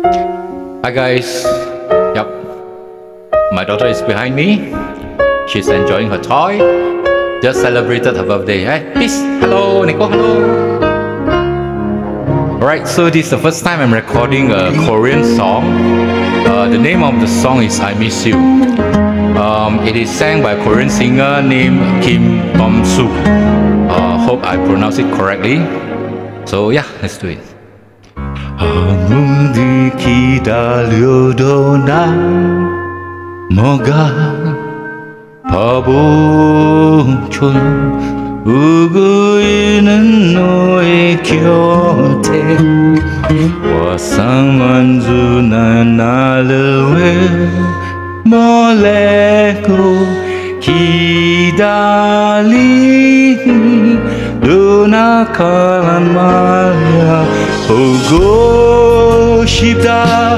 Hi guys. Yep. My daughter is behind me. She's enjoying her toy. Just celebrated her birthday. Hey, peace. Hello, Nico. Hello. Alright, so this is the first time I'm recording a Korean song. The name of the song is I Miss You. It is sang by a Korean singer named Kim Bum Soo. Hope I pronounce it correctly. So yeah, let's do it. 아무리 기다려도 난 뭐가 바보처럼 울고 있는 너의 곁에 와상만 주는 나를 왜 몰래고 기다리니 누나가란 말야 보고 싶다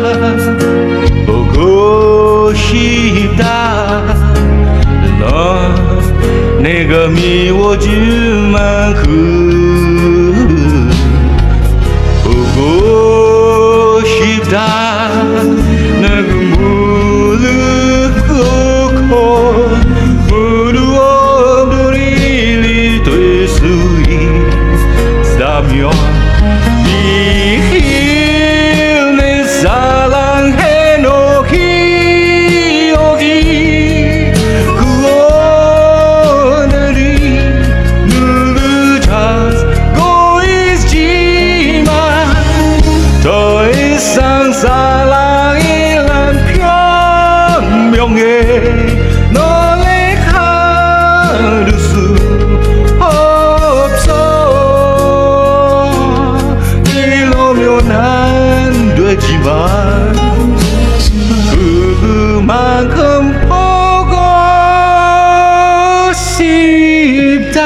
보고 싶다 너 내가 미워질 만큼 보고 싶다 내가 무릎 꿇고 무릎 없는 일이 될 수 있다면 네 사랑해 너 기억이 그 오늘이 늦어지고 있지만 더 이상 사랑이란 변명에 너를 가둘 수 없어 이러면 안 되지만 그만큼 보고 싶다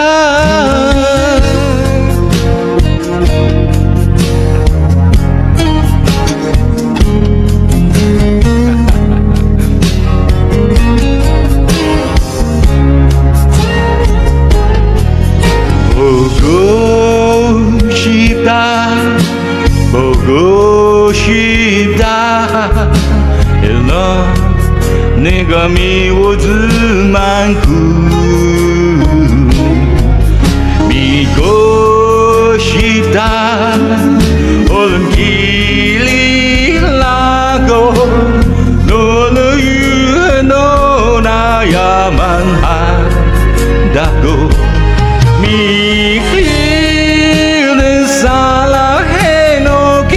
보고 싶다 보고 싶다 너 내가 미워질 만큼 믿고 싶다 얼른 길이 나고 너를 위해 떠나야만 한다고 믿기는 사랑해 너기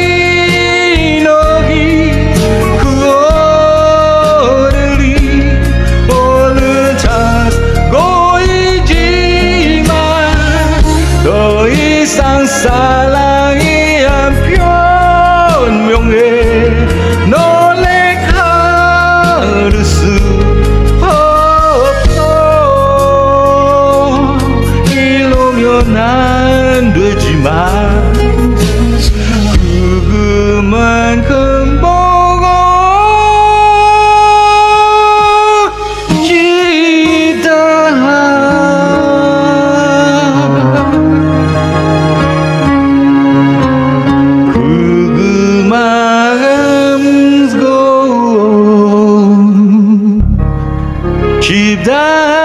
그 오늘이 오늘 찾고 있지만 더 이상 사랑이 안 변명해 너를 가둘 수 안 되지만 그만큼 보고 싶다 그만큼 싶다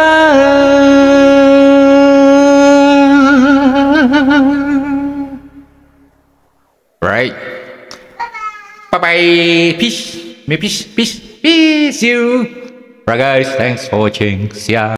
Right. Bye bye. Peace. Peace. Peace. Peace. You. Right, guys. Thanks for watching. See ya.